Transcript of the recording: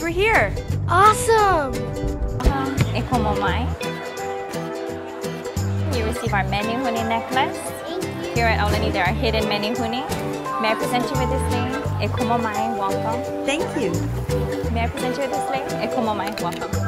We're here. Awesome! E como mai. You receive our menehune necklace. Here at Aulani, there are hidden menehune. May I present you with this ring? E como mai, welcome. Thank you. May I present you with this ring? E como mai, welcome.